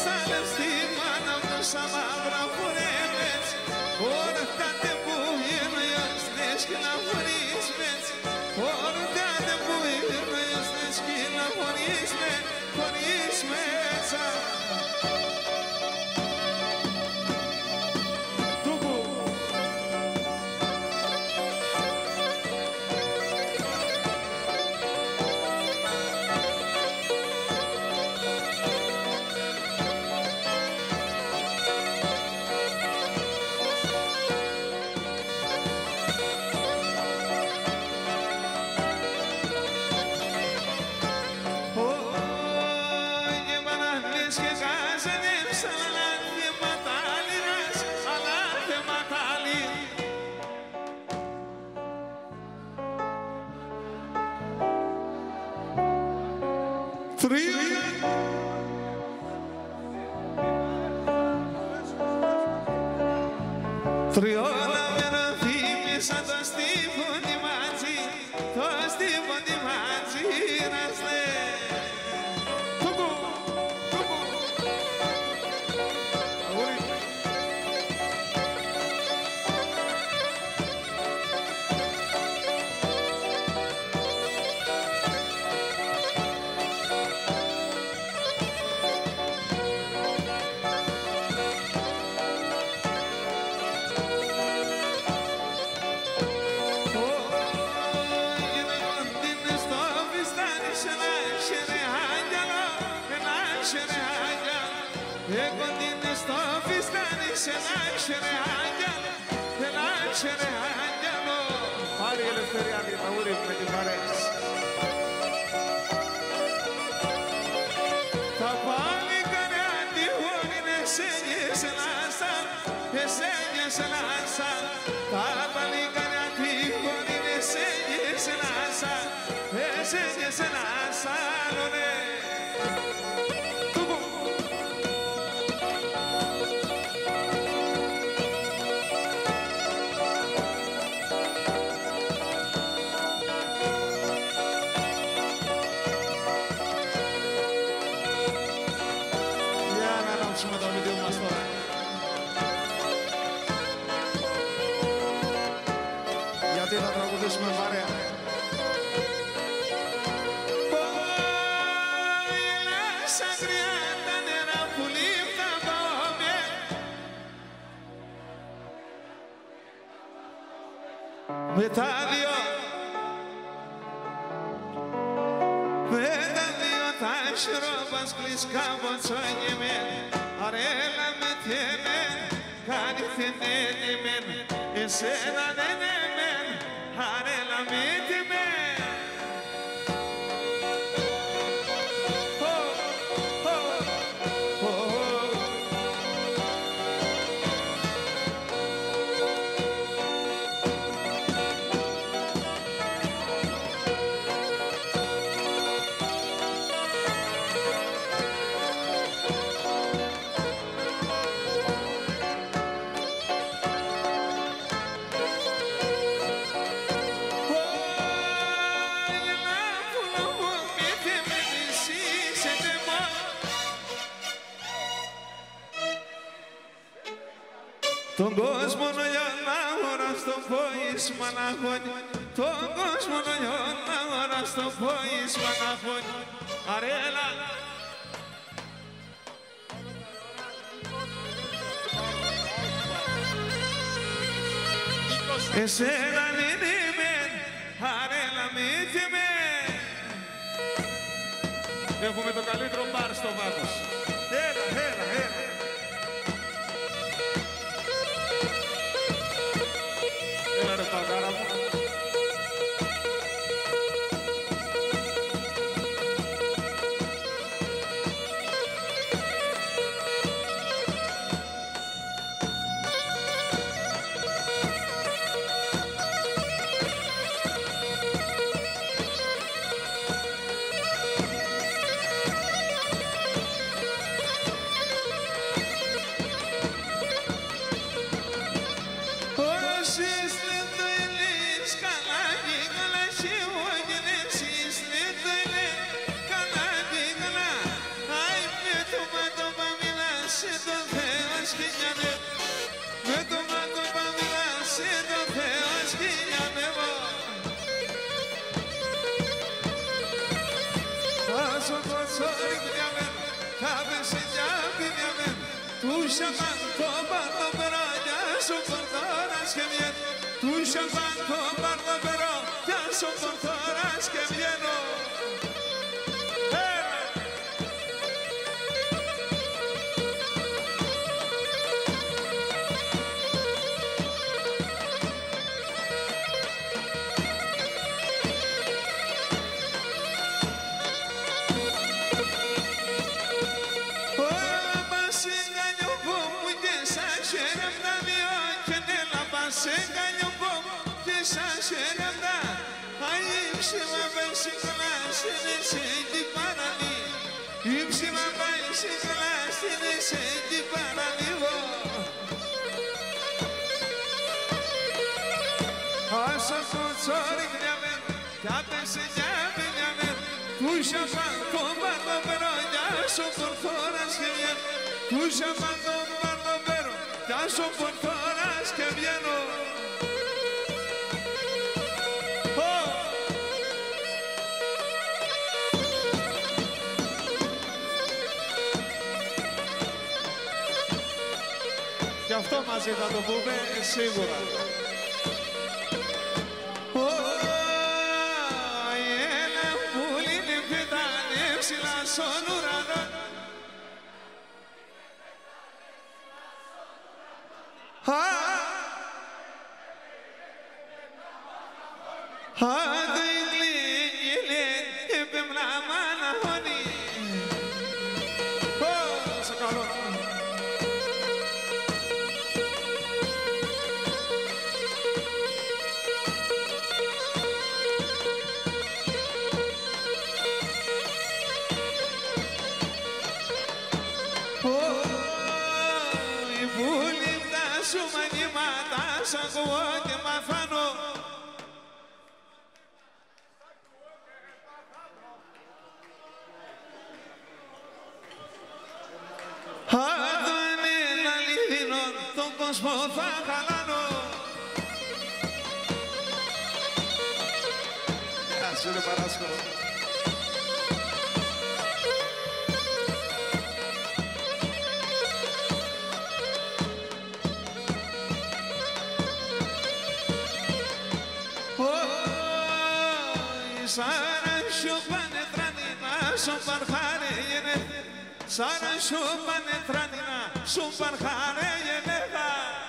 Τρiola mera θύμισα το στίβονι μαζί, το στίβονι μαζί να σλέ. Πάλι η ελευθερία και τα ουρή με την παρέα. Τα πάλι καριά τυχόν εσένιες λάσαν, εσένιες λάσαν. Τα πάλι καριά τυχόν εσένιες λάσαν, εσένιες λάσαν, ωρε. Με το βίντεο μας τώρα. Γιατί θα τραγουδήσουμε παρέα. Πόιλα σαν κρυά τα νερά που λίπτα πάμε. Με τα δύο τα σιρόπας κλεισκα μποτσόνιεμεν. Αρέλα με τέμεν, κάνει θενέτημεν, εσένα δεν έμεν, αρέλα με τέμεν. Τον κόσμο νοιώνα ώρα στο πόης μαναχώνει. Τον κόσμο νοιώνα ώρα στο πόης μαναχώνει. Αρέλα. Εσένα είναι μεν, αρέλα μύτη μεν. Έχουμε το καλύτερο μπαρ στο Βάτος. Έλα, έλα, έλα. Έλα ρε παγάρα μου. σκηνιάνε με το μάτο παμιλάς το Θεό σκηνιάνε Όσο κοτσόρι γλιαμέν θα πέσει για πινιαμέν του σαμπάν το πάρτο περό για σου πορτόρας και βγαίνει του σαμπάν το πάρτο περό για σου πορτόρας και βγαίνω σε κάνω πόμο και σας έρευνα Αήψιμα πάει συγκλάς είναι σε την παραλή Ήψιμα πάει συγκλάς είναι σε την παραλίγο Όσο κοτσόρι γλιαμέν κι άπεσε για πινιαμέν του σαμπάν το πάρτο περό για σου πορτόρας και βγαίνω του σαμπάν το πάρτο περό για σου πορτόρας και βγαίνω Κι αυτό μαζί θα το πούμε σίγουρα. Ένα πουλί πετάνε ψηλά στον ουρανό. Άντε η γλύγγυλη επέμνα μαναχώνει. Σε καλό. Σου μανιμάτα σ' ακούω και μαθαίνω Αν δεν είναι αληθινό τον κόσμο θα χαλάνω Γεια σου ρε Παράσκο Σάρα σου πάνε τρανίνα, σου παρχάρε γενέθα Σάρα σου πάνε τρανίνα, σου παρχάρε γενέθα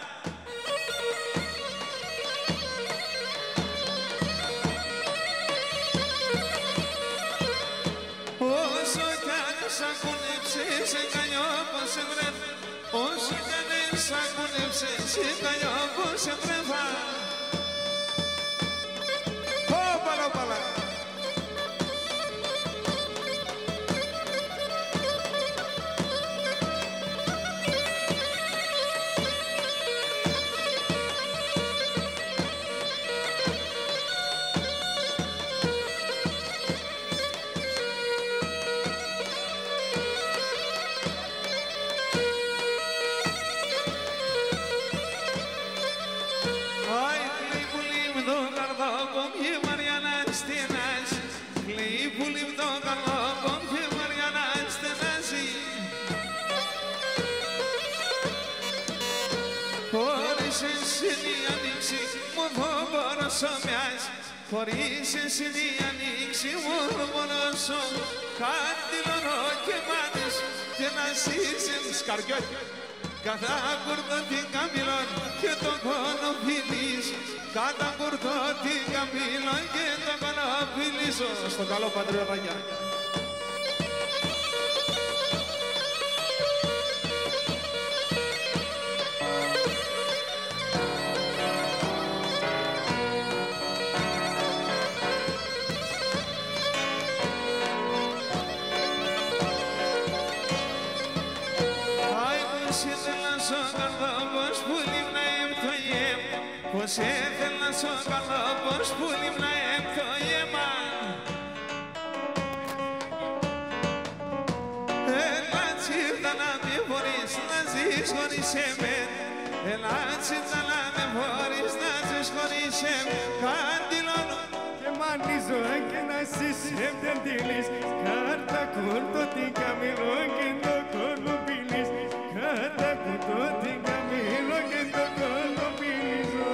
Όσο κι αν σ' ακούνεψε, σε κανιώ πως σε βρέφα Όσο κι αν σ' ακούνεψε, σε κανιώ πως σε βρέφα Όπαλα, όπαλα Χωρίς εσύ η ανοίξη μόνο μόνος κάτι λονό και μάτες και να ζήσεις σκαριόκι κατά κουρτό την καμπύλων και τον κόνο φιλείς κατά κουρτό την καμπύλων και τον κόνο φιλείς στο καλό πατριωτάκια Πως έθελα σ' καλό πως που λίμνα το γεμά Έλα τσίρτα να μη μπορείς μπορείς να ζεις χωρίς εμένα. Έλα τσιτσαλά δεν μπορείς να ζεις χωρίς εμένα. Καντιλώνω και μανίζω και να ζήσεις δεν τυλείς. Κάρτα κουρτό την καμιλό και το κολοπιλείς. Κάρτα κουρτό την καμιλό και το κολοπιλίζω.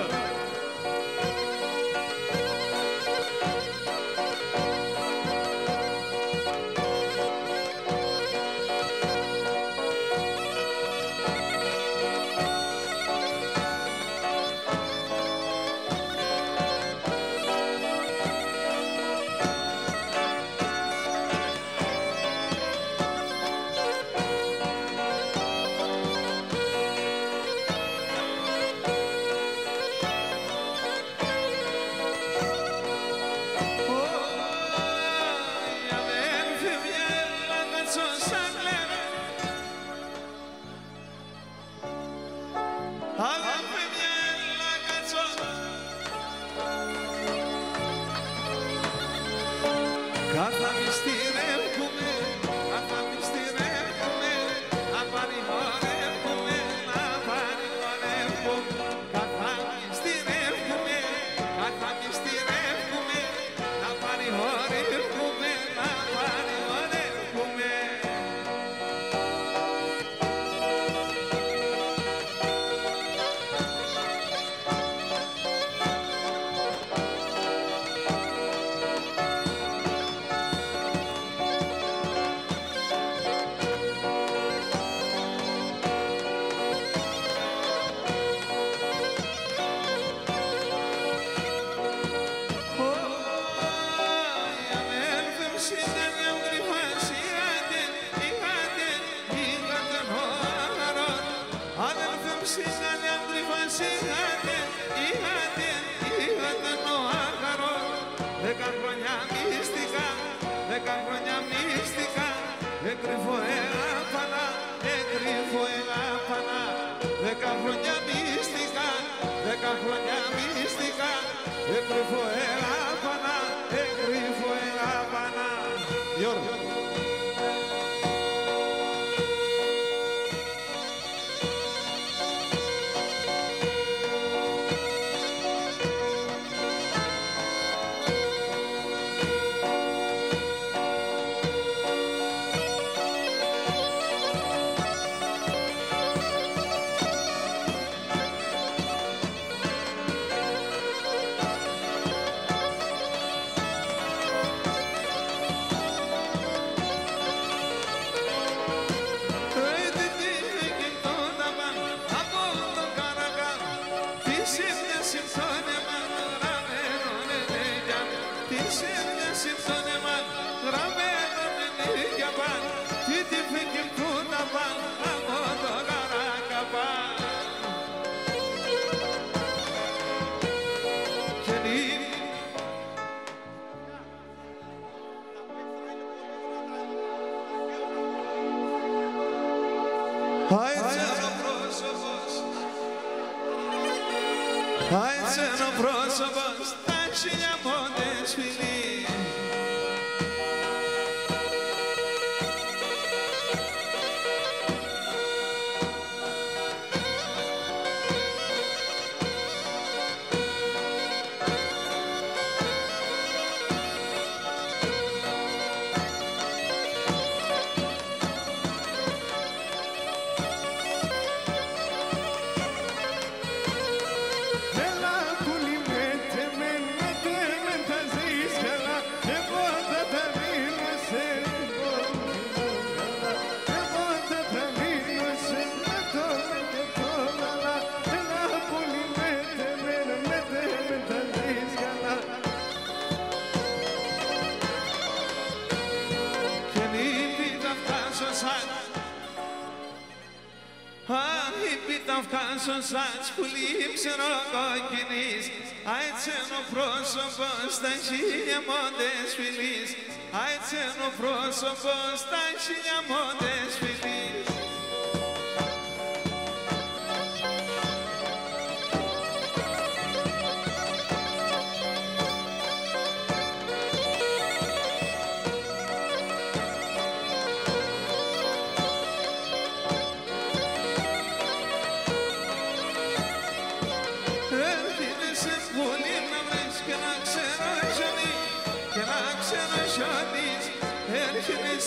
Σωσάτς που λείψερο κοκκινής, αετσένο πρόσωπο στα χίλια μόντες φιλής, αετσένο πρόσωπο στα χίλια μόντες φιλής.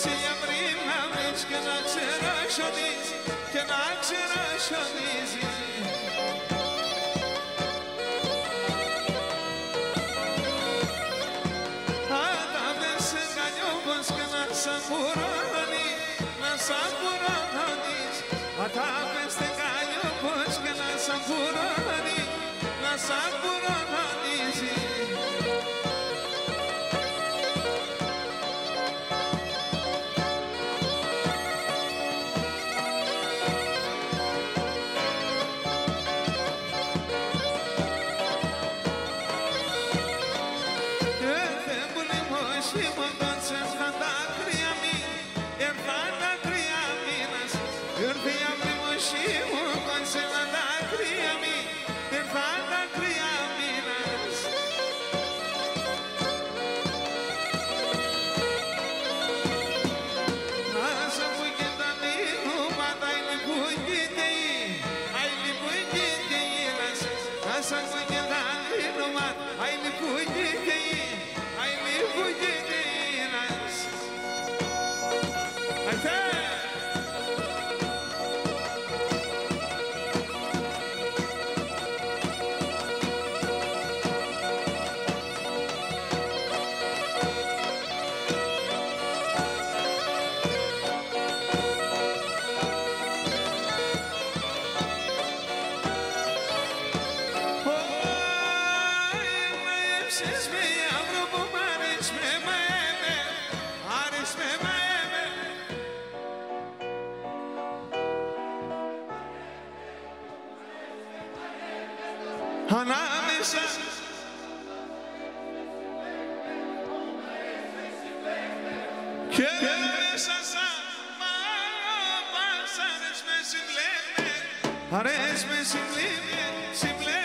εσύ πριν να βρεις και να ξερασιονίζεις και να ξερασιονίζεις. Άτα μες σε κανιόμος και να σαν κουρώνει, να σαν κουρώνεις. Άτα μες σε κανιόμος και να σαν κουρώνει, να σαν κουρώνεις. Ανάμεσα και μέσα σαν μάλλον αρές με συμπλέμε, αρές με συμπλέμε, συμπλέμε.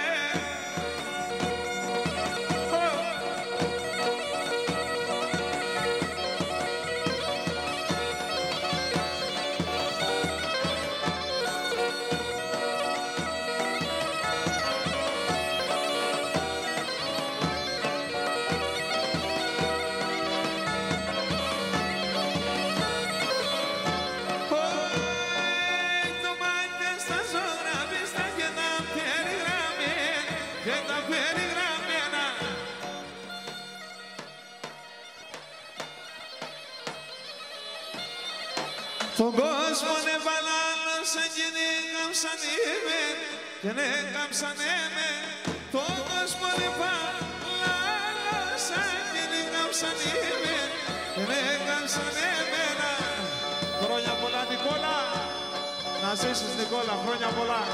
Τον κόσμο εβαλάλωσαν και νέκαμψαν εμεν, και νέκαμψαν εμεν. Τον κόσμο εβαλάλωσαν και νέκαμψαν εμεν, και νέκαμψαν εμένα. Χρόνια πολλά Νικόλα, να ζήσεις Νικόλα, χρόνια πολλά.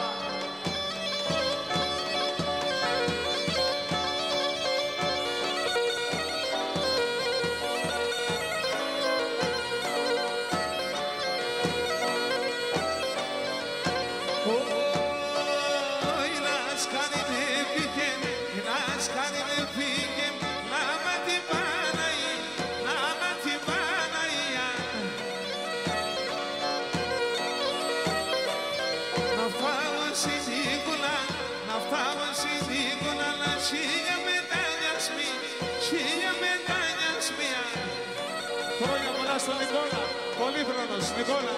Χρόνια πολλά στον Νικόλα, πολύχρονος Νικόλα.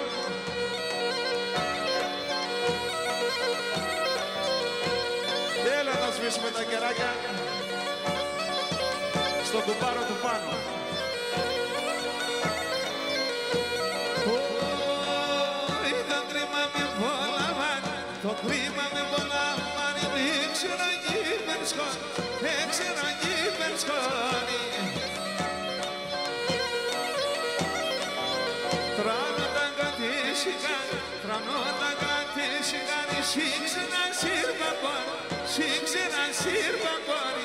Έλα να σβήσουμε τα κεράκια στον κουμπάρο του πάνω. Το κρίμα με βόλαβαν, το κρίμα με βόλαβαν, έξερα γήπερ σκόνη, έξερα γήπερ σκόνη. Τρανόταν κατήσυγαν, τρανόταν κατήσυγαν, σύξερα σύρπα κόρη, σύξερα σύρπα κόρη.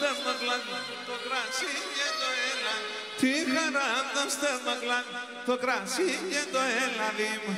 στέρνοκλαν, το κρασί και το έλα. Τι χαρά το στέρνοκλαν, το κρασί και το έλαδι μου.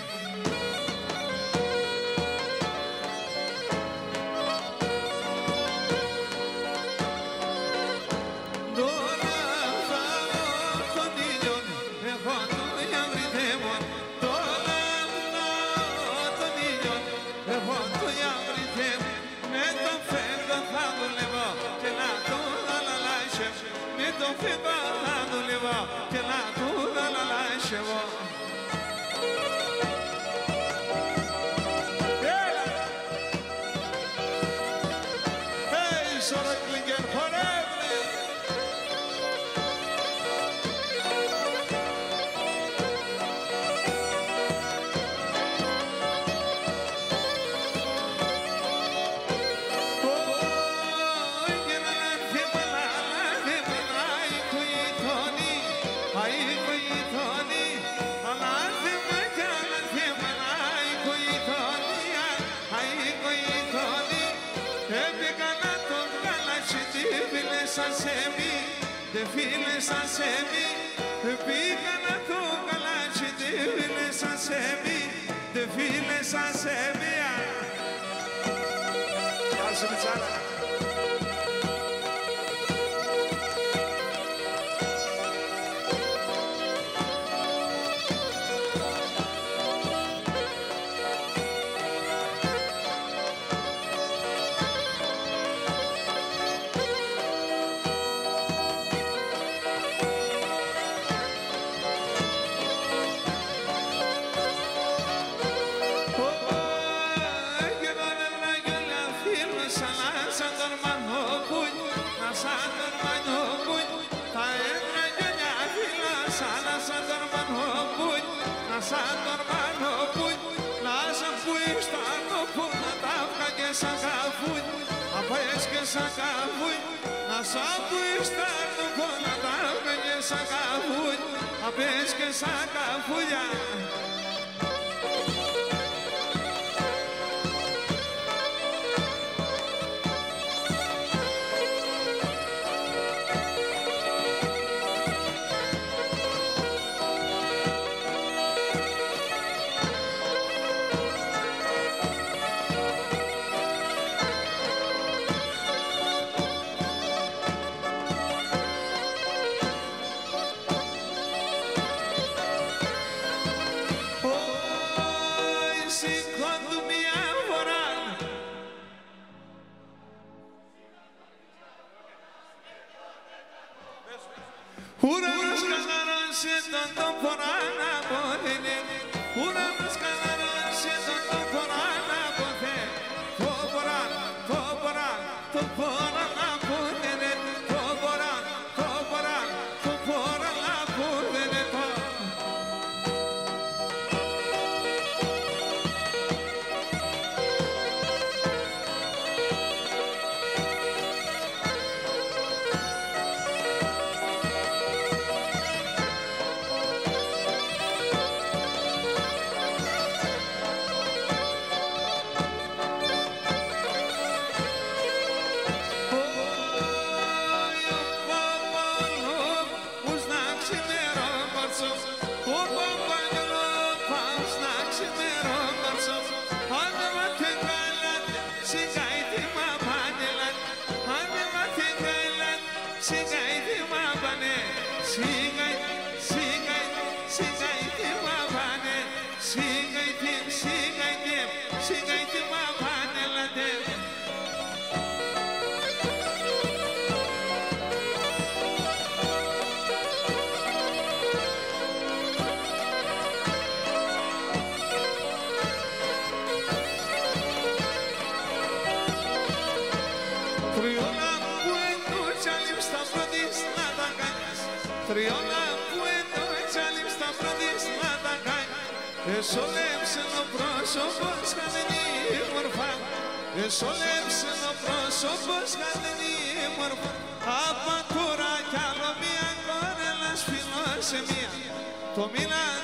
Το μήναν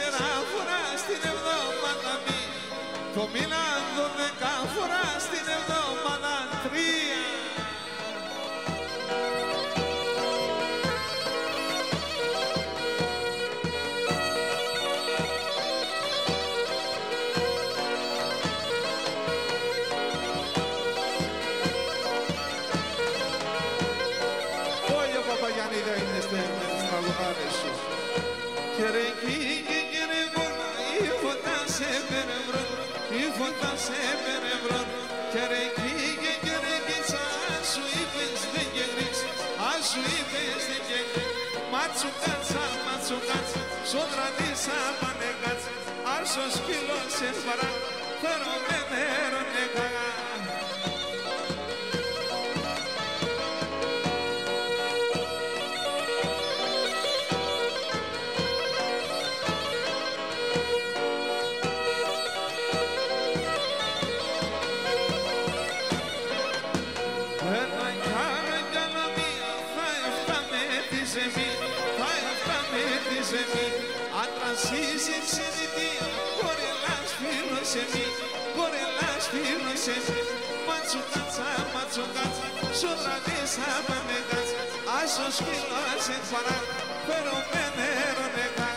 4 φοράς την εβδομάδα μη, το μήναν 12 φοράς την εβδομάδα 3. Ιωάννη σου. Και ρε κήκε και ρε γόρνα, η φωτά σε περευρών, η φωτά σε περευρών. Και ρε κήκε και ρε κίτσα, ας σου είπες δεν κεγρείς, ας σου είπες δεν κεγρείς. Ματσουκάτσα, ματσουκάτσα, σόδρα της απανεκάτσα, ας ο σκύλος σε σπαρά, φέρω με νερό νεκαγά. Άντρας είσαι ξενιτία, κορελάς φίλος εμεί, κορελάς φίλος εμεί. Ματσουκάτσα, ματσουκάτσα, σόδρα της απανεκάτσα, ας ο σκύλος εν παρά, φέρω με νερό νεκά.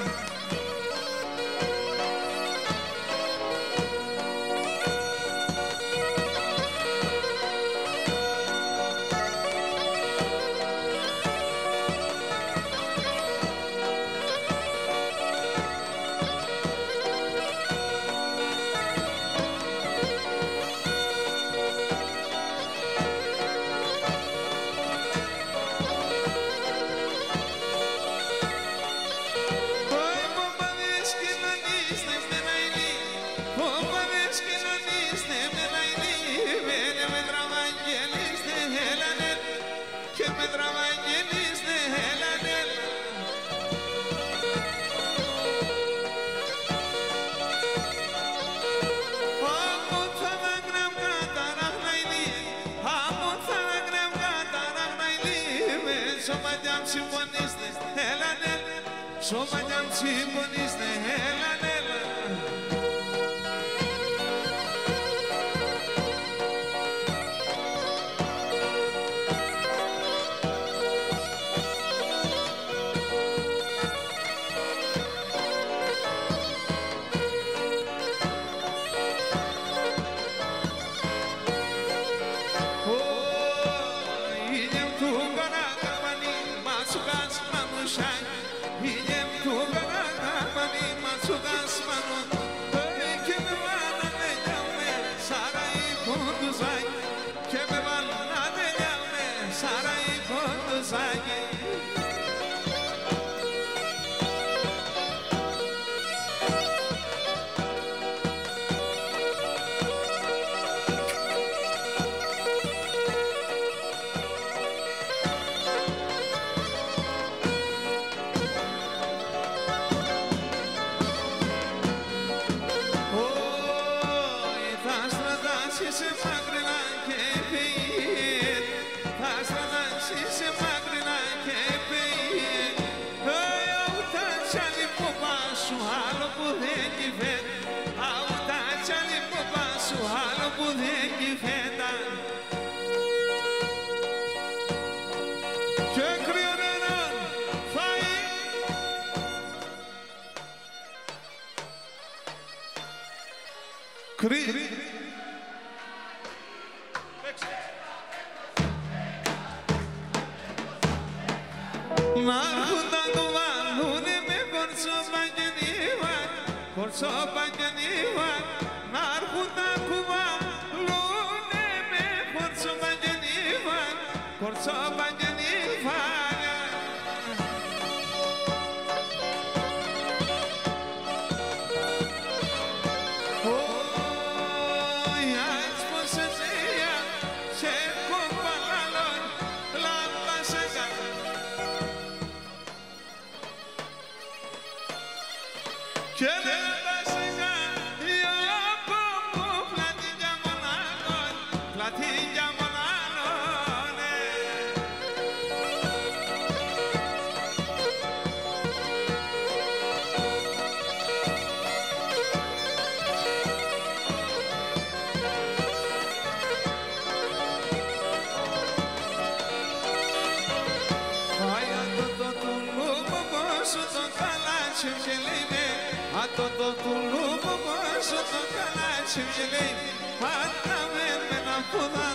Σώματιαμ συμφωνήστε, έλα, έλα.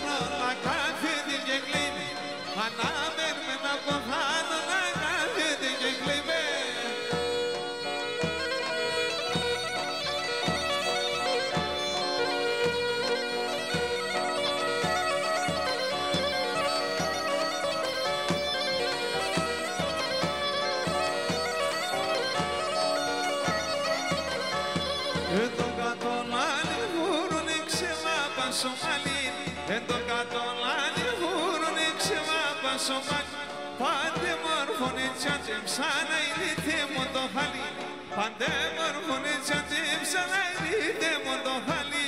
Ανάμεν με να ποχάνω να καθίδι Σομαλή, εν το κατολάνι βούρουνε ξεβάπα Σομαλή. Πάντε μόρφωνε τσαντέψα να ηλίθε μου το χαλί. Πάντε μόρφωνε τσαντέψα να ηλίθε μου το χαλί.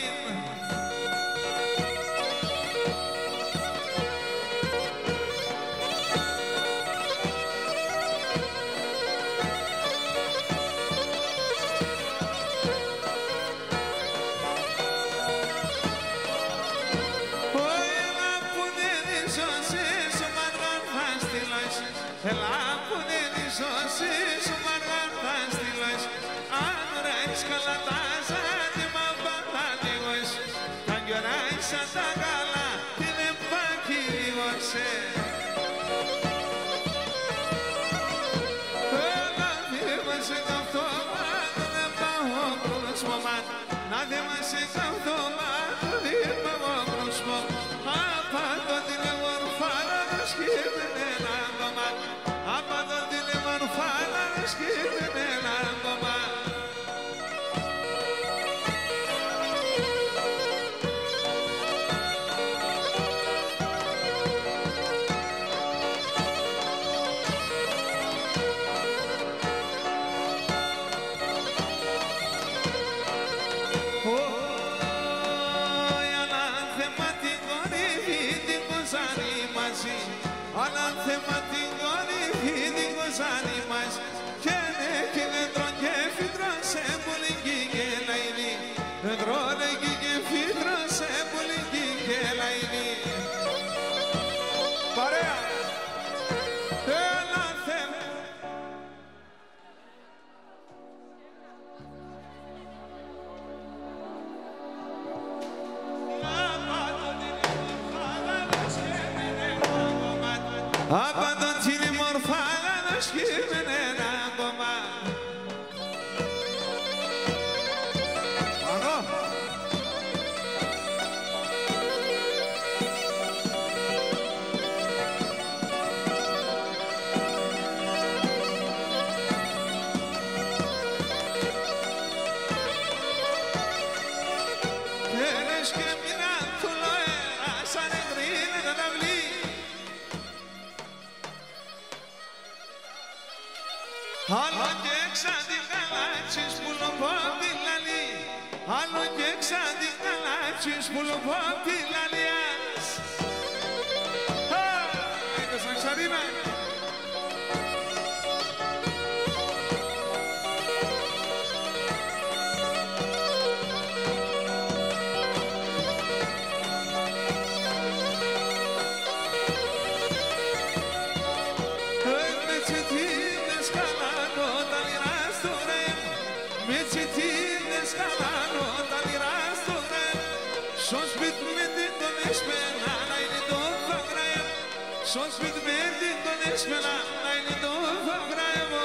Έλα που δεν ισώσεις, σου μαργά θα στείλεις. Αν ρέεις καλά τα ζάτιμα παπανίγως, τα γιοράς σαν τα καλά, τι δεν πακυρίγωσε. Έλα δήμασε καυτό μάτω, δεν πάω κρούσμο μάτω. Να δήμασε καυτό μάτω, δεν πάω κρούσμο. Απάντω τηλεμορφάρα, να σκύβαινε ένα κομμάτι. Απάντω τηλεμορφάρα, να σκύβαινε ένα κομμάτι. Αλλά θέμα την κορυφή την κοζάνη μας και ναι και δέντρο και φύτρο σε πουλική και λαϊνή. Δέντρο λέγει και φύτρο σε πουλική και λαϊνή. Παρέα! Έλα θέμα! Απάντω την μορφάλα να σκύβαινε ένα κομμάτι. Αγώ! Θέλεις και μηνά του λοέρα σαν εγκρίνε τα ταυλί. Άλλο και εξάντη καλάτσις που λοπώ απ' τη λαλή. Άλλο και εξάντη καλάτσις που λοπώ απ' τη λαλιάς. Έκος να ξαρίνα. Σως πιτ με την τον έσπελα να είναι το φαγραϊμό.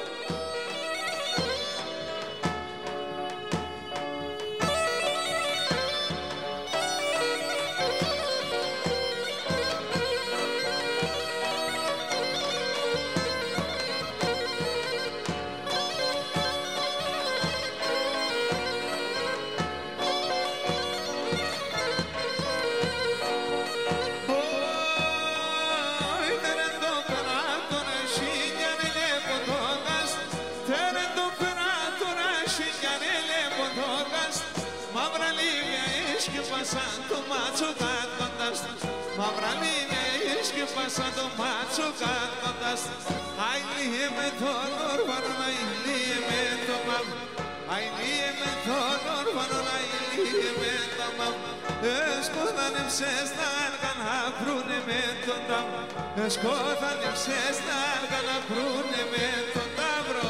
Σαν το μάτσο κάτοντας, μαύρα λίμια και σαν το μάτσο κάτοντας. Αιλίε με τον όρβανο, αιλίε με το μαύρο, αιλίε με τον όρβανο, αιλίε με το μαύρο. Εσκότανεψες τα άργα να βρούνε με τον ταύρο, εσκότανεψες τα άργα να βρούνε με τον ταύρο.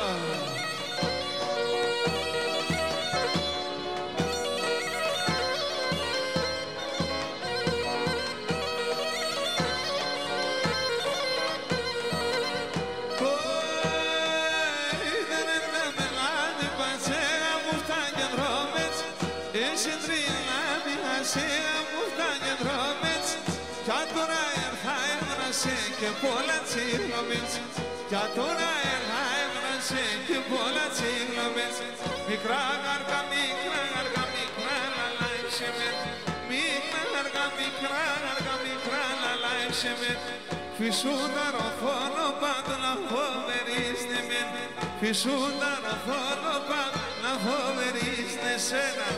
Και πολλά τσίγλωμες, για τώρα έρχασε και πολλά τσίγλωμες. Μικρά γαργά, μικρά γαργά, μικρά λαλάισε με, μικρά شمن في شودر فولو بعد لهو مريز نمن في شودر فولو بعد لهو مريز نسنا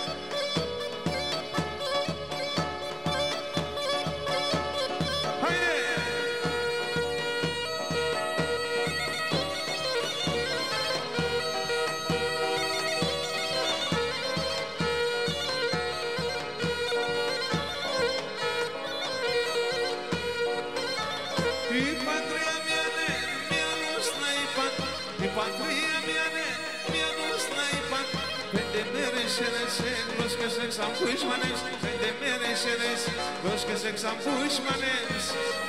Los que se exampuixmanes, de mereixeres, los que se exampuixmanes.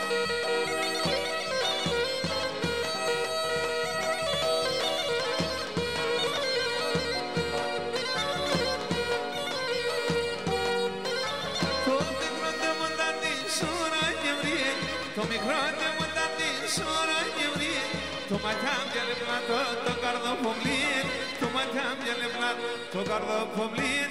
To migrante mondani sora jevrie, to matam jale plato, to gardo pomlien, to matam jale plato, to gardo pomlien.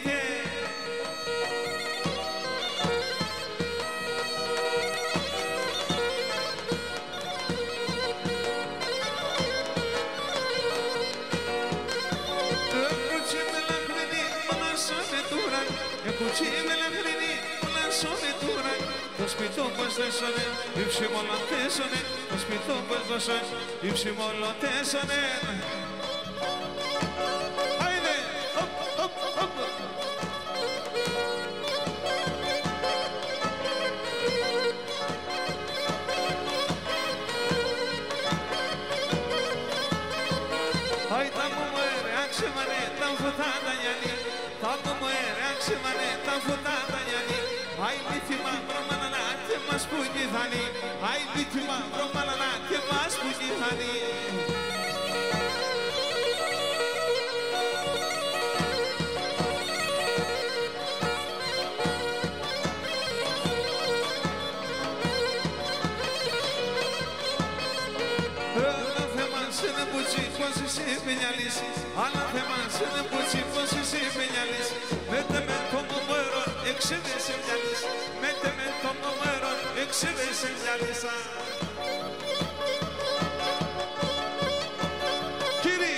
Το σπιτό πως δέσανε, ύψη μόνο τέσσανε. Το σπιτό πως δώσανε, ύψη μόνο τέσσανε. Άινε, οπ, οπ, οπ. Άι τα μου μουέρε, άξεμανε, τα φωτάτα γιάννη. Τα μου μουέρε, άξεμανε, τα φωτάτα γιάννη. Άι λίθιμα, βρωμανανά, και μας που γυθάνει. Άι λίθιμα, βρωμανανά, και μας που γυθάνει. Άλλα θέμα σε δεν πουτσί, πως εσύ παινιαλείς. Άλλα θέμα σε δεν πουτσί, πως εσύ παινιαλείς. Μέτε με το μωμέρο, εξέβε σε μυαλείς. Μέτε με το μωμέρο, εξέβε σε μυαλείς. Κύριε!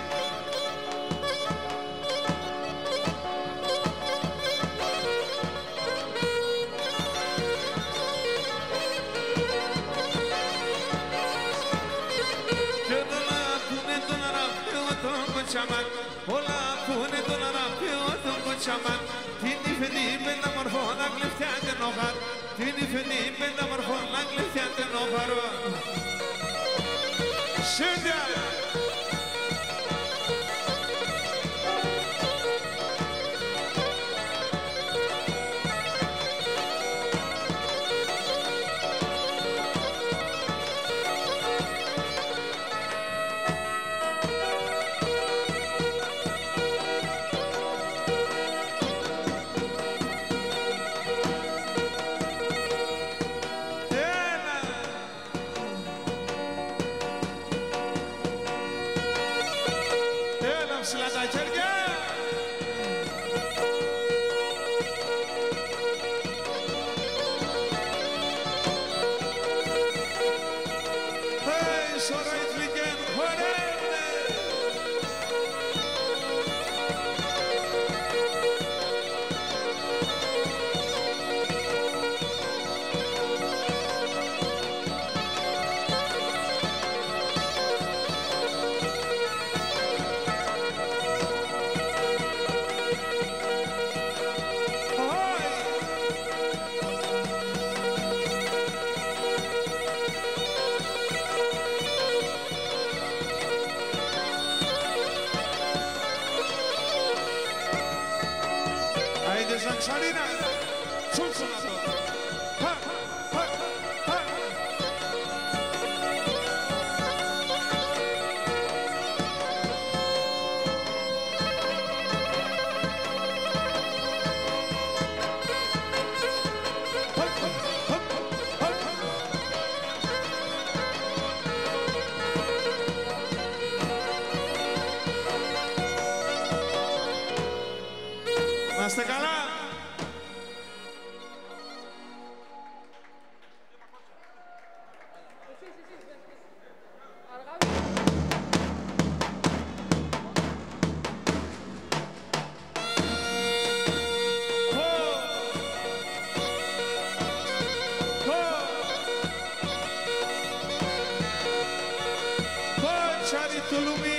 Και τώρα που είναι τον αραπείο τον κοτσαμάν, όλα που είναι τον αραπείο τον κοτσαμάν. Την υφενή πενταμορφό να κλεφτιάται νοχάρ. Την υφενή πενταμορφό να κλεφτιάται νοχάρ. Σέντια! Ψηλά τα χέρια! Hey, σωρά ιτλικέν, χορεύτε! Σαρίνα, τσούλσονα το. Να είστε καλά. του Λουμί.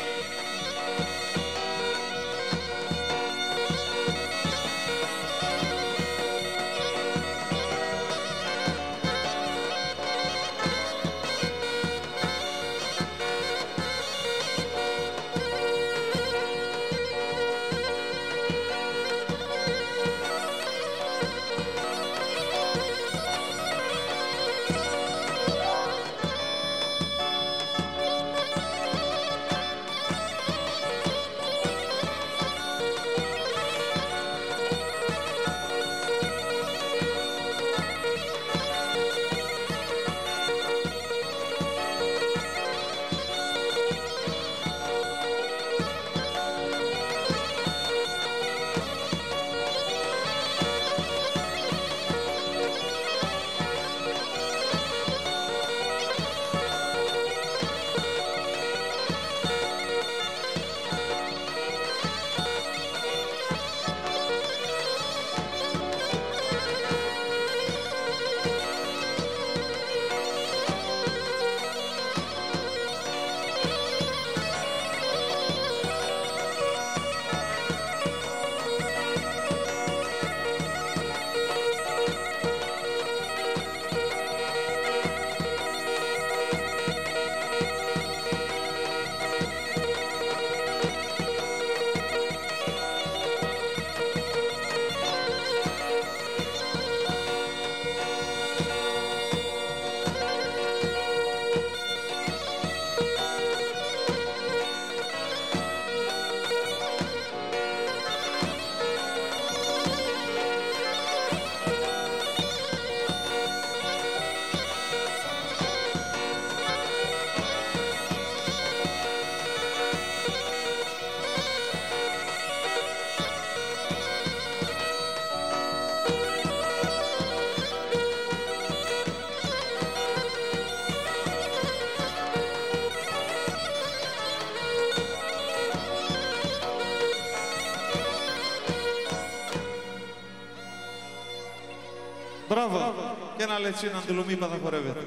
Μπράβο. Και ένα λετσίνο του Λουμί θα χορεύεται.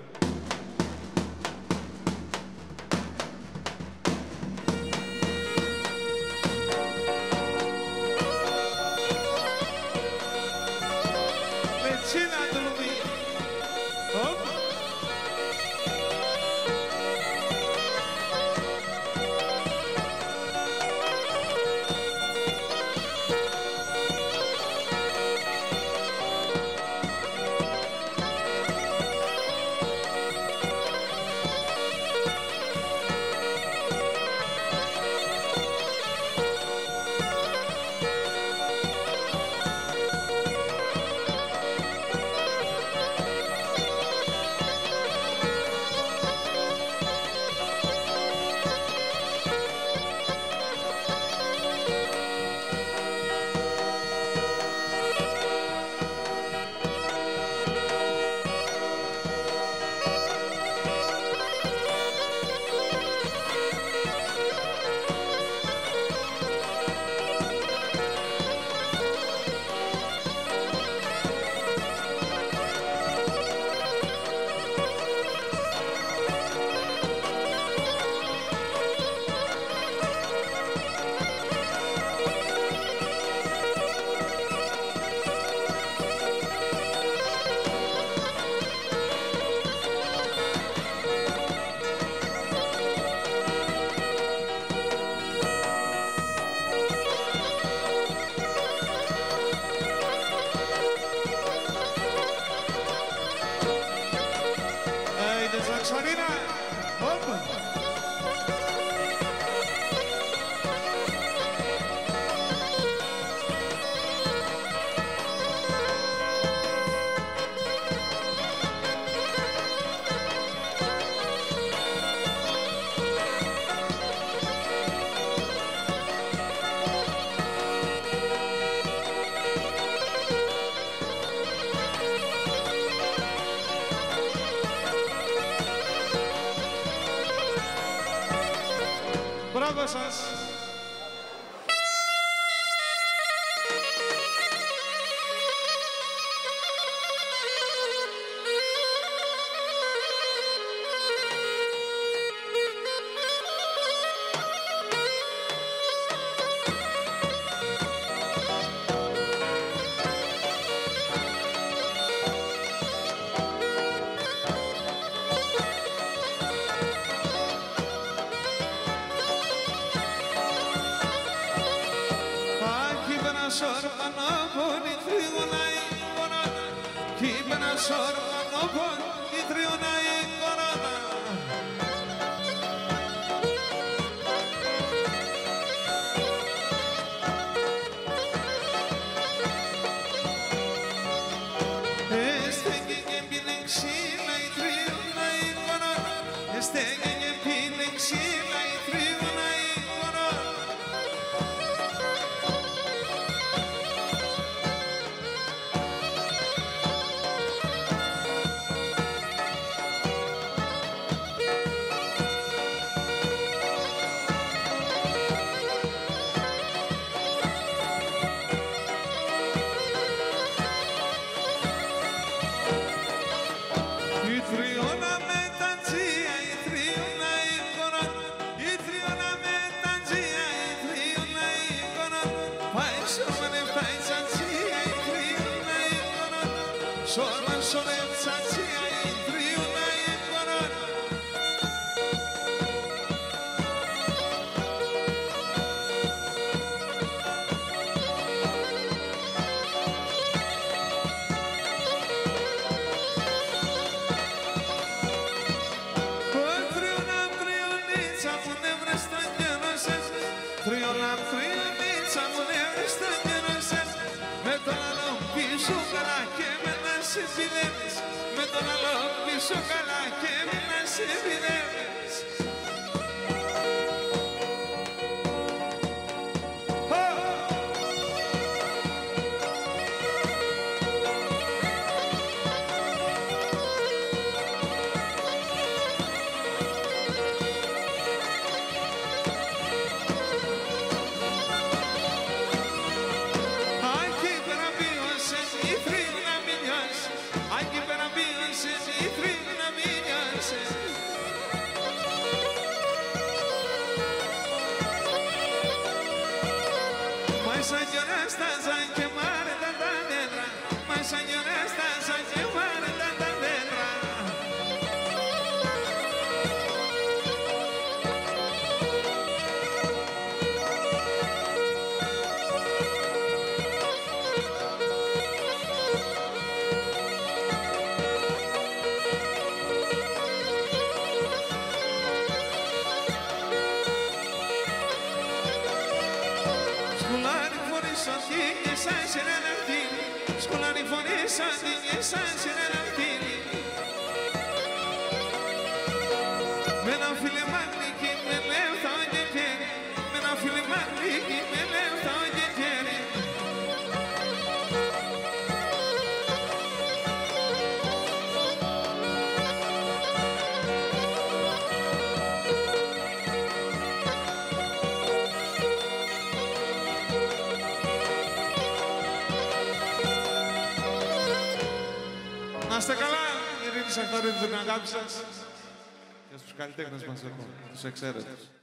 Λετσίνα του Λουμί. Σαξονίνα. Μπράβο σας. σορμονόπον η τριούνα η κορώνα. Στέγγε και πίνε ξύλα η τριούνα η κορώνα. Στέγγε και πίνε ξύλα η τριούνα η κορώνα. Σόρμα σωρεύτσα τσία η τριούνα η κορώνα. Τριούνα τριουνίτσα μου νεύρες στο γένο σας. Τριούνα τριουνίτσα μου νεύρες στο γένο σας. Με τον άλλο πίσω καλά και με σε πηδεύεις, με τον άλλο πίσω καλά και μην να σε πηδεύεις. Aquí para mí es y trina mía Mas señora estás a quemar tanta letra. Mas señora estás a quemar tanta letra. Scolari fuori santi e santi nell'artini. Me la file magni che me levta ogni giorno. Me la file magni che me levta ogni giorno. Να είστε καλά, ειρήνη σε αυτόν την αγάπη σας και στους καλλιτέχνες μας εδώ, τους εξαίρετους.